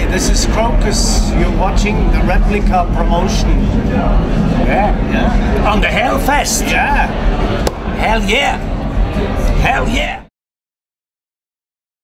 This is Krokus. You're watching the replica promotion. Yeah. Yeah. On the Hellfest. Yeah. Hell yeah. Hell yeah.